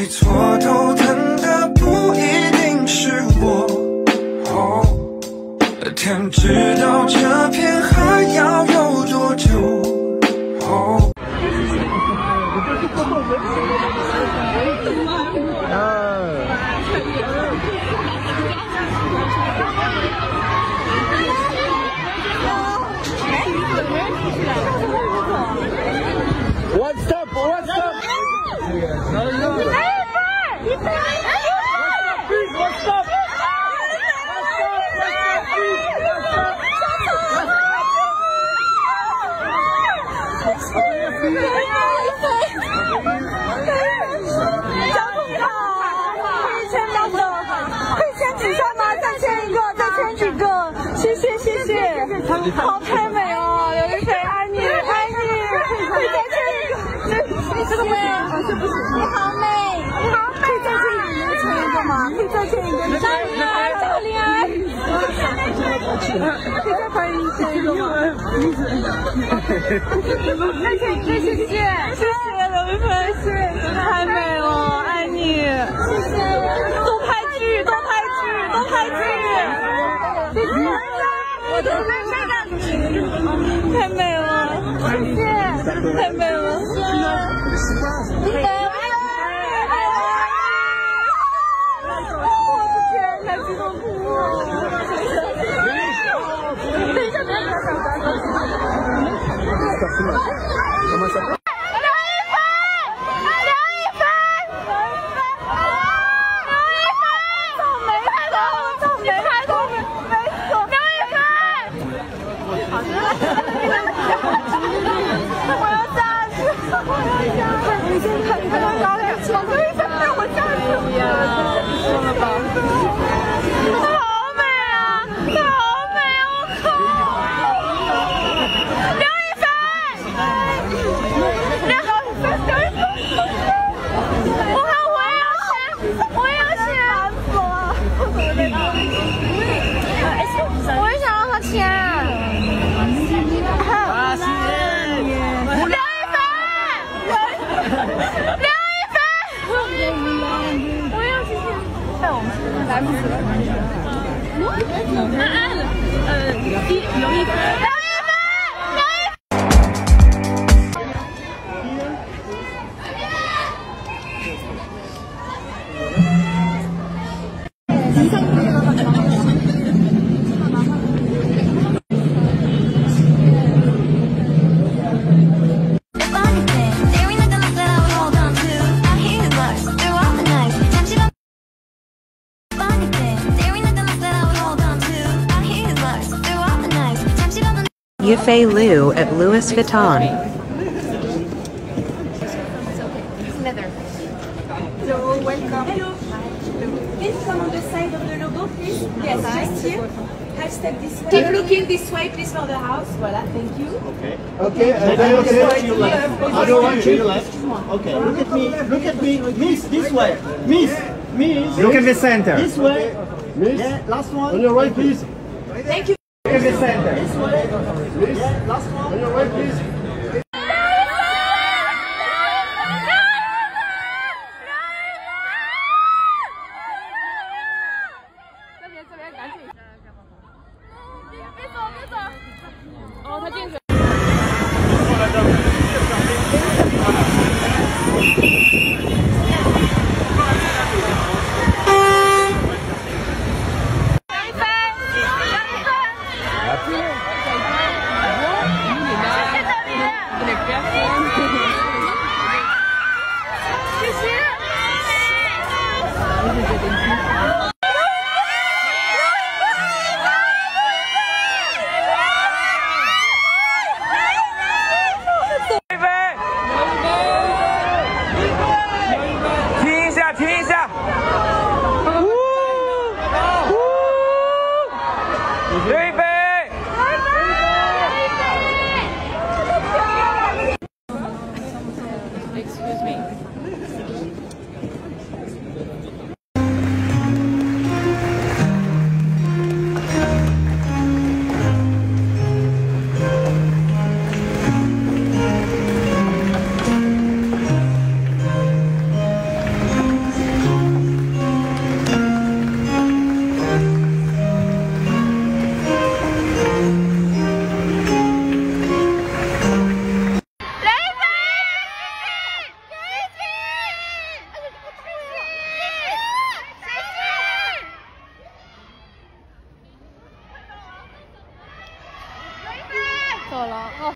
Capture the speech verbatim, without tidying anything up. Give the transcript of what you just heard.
会错头疼的不一定是我，哦，天知道这片海要有多久，哦。 What's up? What's up? What's up? 交通卡可以签到的，可以签几张吗？再签一个，再签几个，谢谢谢谢，好太美哦，刘亦菲爱你爱你，可以再签一个，这个美，你好美，你好美，可以再签一个，签一个吗？可以再签一个，你张恋爱，这个恋爱，可以再翻译签一个吗？再签一个，谢谢谢谢刘亦菲，谢谢，太美了，爱你，谢谢，多拍剧，多拍剧，多拍剧，谢谢，我的太美了，谢谢，太美了，谢谢，我的天，太激动哭了，等一下，等一下， 怎么说？ 你先看，你看他高粱，巧克力先带我下去呀！说了吧，好美啊，好美啊！我靠，刘亦菲，刘刘亦菲，我看我也要写，我也要写，烦死了！我也想让他签。啊，是。刘亦菲，我要谢谢，带我们来不及了。安安，呃，刘亦菲，刘亦菲，刘亦 Yufei Liu at Louis Vuitton. So welcome. Hello. Please come on the side of the logo, please. Yes, just here. Hashtag this way. Keep looking this way, please, for the house. Voilà, thank you. Okay. Okay, and then okay. To your left. I don't want to your left. Okay, look at me. Look at me. Miss, this way. Miss, miss. Look at the center. This way. Miss. Yeah, last one. On your right, please. Thank you. Look at the center. This way. Miss. Yeah, last one. On your right, please. 了。哦